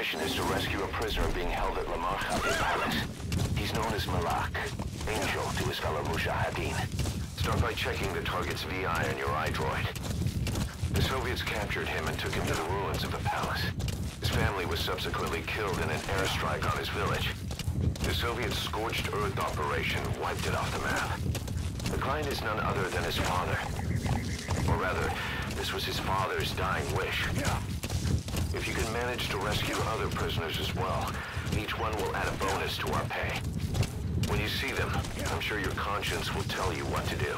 mission is to rescue a prisoner being held at Lamar Khaate Palace. He's known as Malak, Angel to his fellow Mujahideen. Start by checking the target's VI on your iDroid. The Soviets captured him and took him to the ruins of the palace. His family was subsequently killed in an airstrike on his village. The Soviet scorched earth operation wiped it off the map. The client is none other than his father. Or rather, this was his father's dying wish. If you can manage to rescue other prisoners as well, each one will add a bonus to our pay. When you see them, I'm sure your conscience will tell you what to do.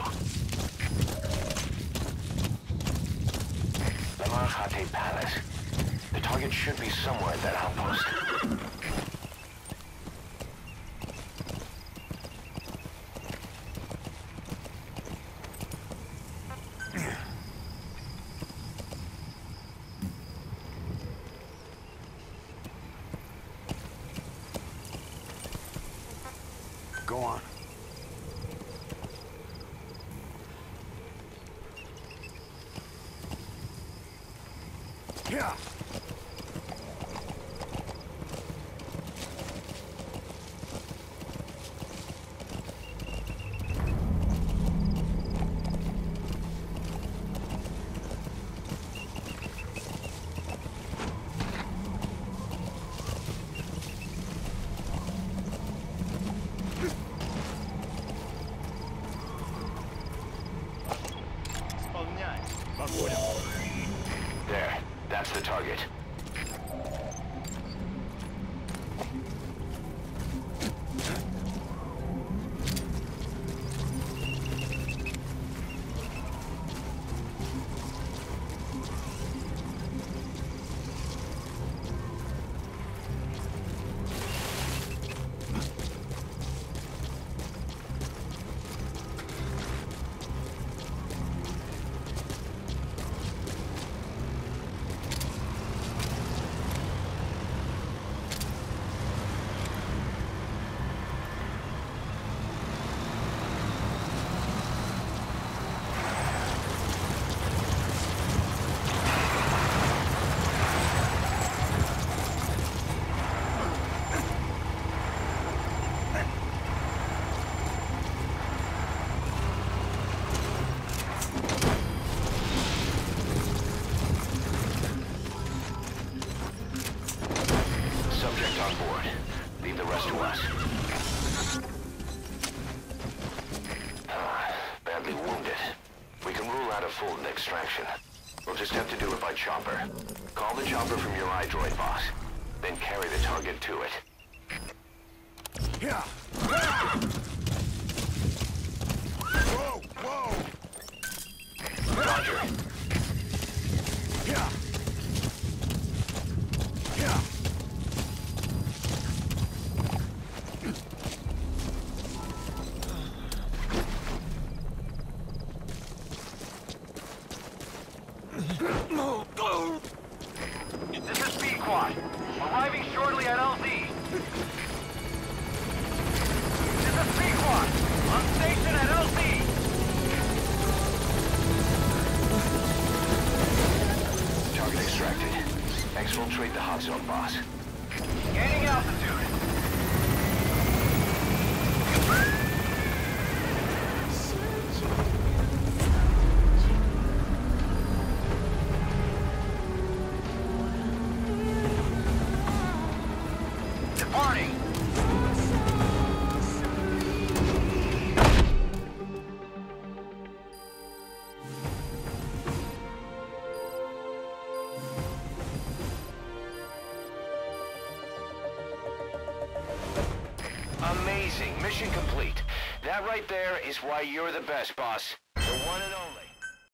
Lamar Khaate Palace. The target should be somewhere at that outpost. Go on. Yeah. There, that's the target. Subject on board. Leave the rest to us. Badly wounded. We can rule out a full extraction. We'll just have to do it by chopper. Call the chopper from your iDroid, boss. Then carry the target to it. Yeah. Whoa, whoa. Roger. Yeah. Yeah. This is Speedquad. Arriving shortly at LZ. This is Speedquad. On station at LZ. Target extracted. Exfiltrate the hot zone, boss. Gaining altitude. Departing. Amazing. Mission complete. That right there is why you're the best, boss. The one and only.